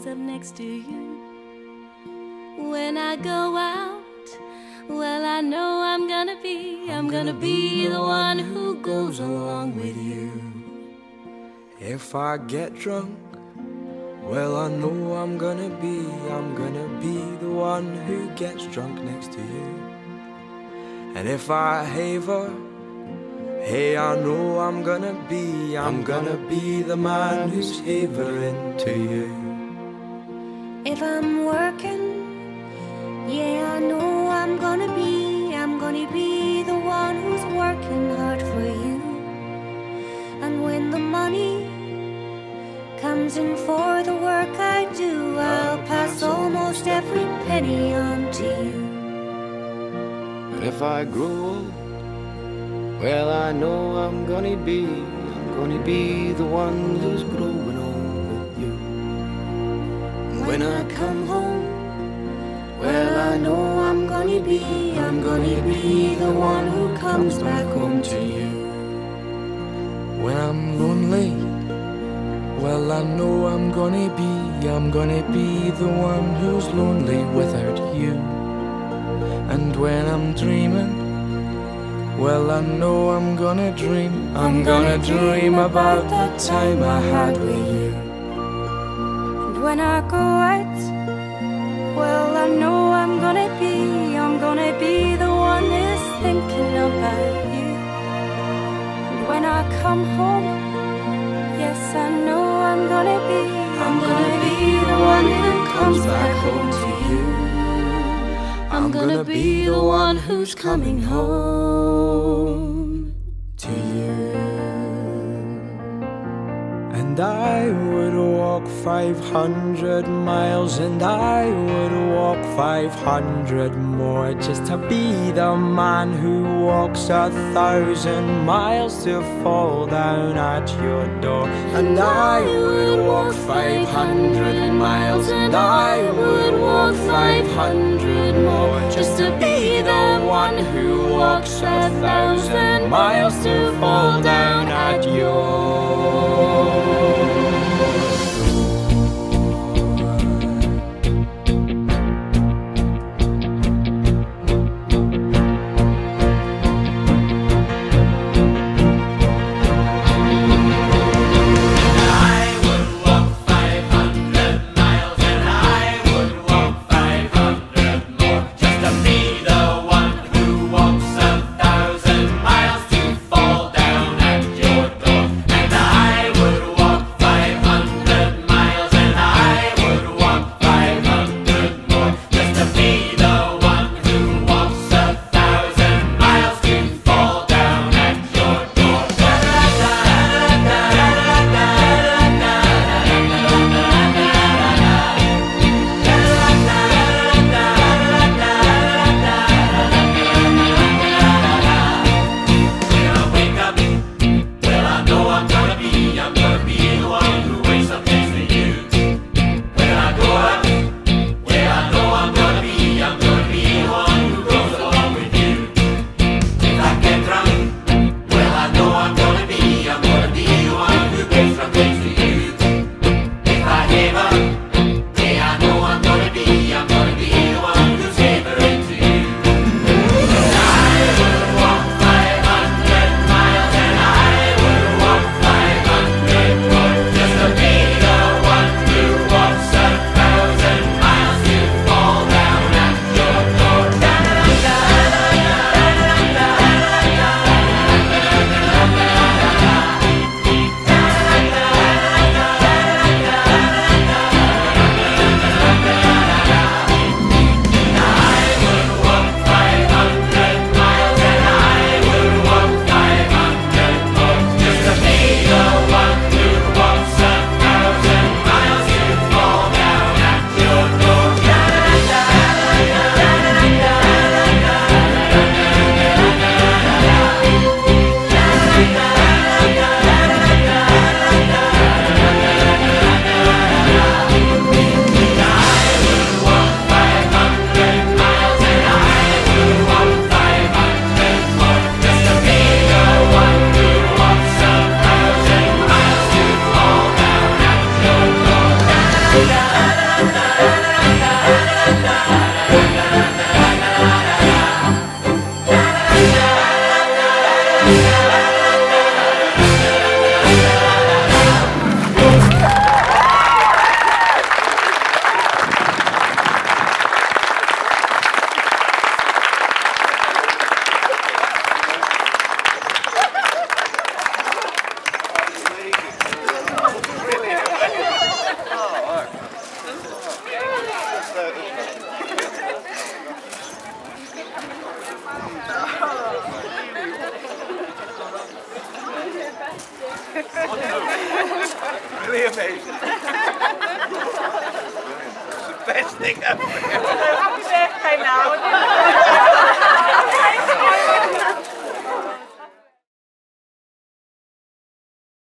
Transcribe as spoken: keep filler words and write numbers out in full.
up next to you. When I go out, well, I know I'm gonna be, I'm gonna be the one who goes along with you. If I get drunk, well, I know I'm gonna be, I'm gonna be the one who gets drunk next to you. And if I haver, hey, I know I'm gonna be, I'm gonna be the man who's havering to you. If I'm working, yeah, I know I'm gonna be, I'm gonna be the one who's working hard for you. And when the money comes in for the work I do, I'll pass almost every penny on to you. But if I grow old, well, I know I'm gonna be, I'm gonna be the one who's growing old with you. And when I come home, well, I know I'm gonna be, I'm gonna be the one who comes back home to you. When I'm lonely, well, I know I'm gonna be, I'm gonna be the one who's lonely without you. And when I'm dreaming, well, I know I'm gonna dream, I'm gonna dream about that time I had with you. And when I go out, well, I know I'm gonna be, I'm gonna be the one who's thinking about you. And when I come home, yes, I know I'm gonna be, I'm gonna be the one who comes back home to you. I'm gonna be the one who's coming home to you. And I would walk five hundred miles, and I would walk five hundred more, just to be the man who walks a thousand miles to fall down at your door. And I would walk five hundred miles, and I would walk five hundred more, just to be the one who walks a thousand miles to fall down at your Walk Absolutely amazing. It's the best thing ever. Happy birthday, Mel.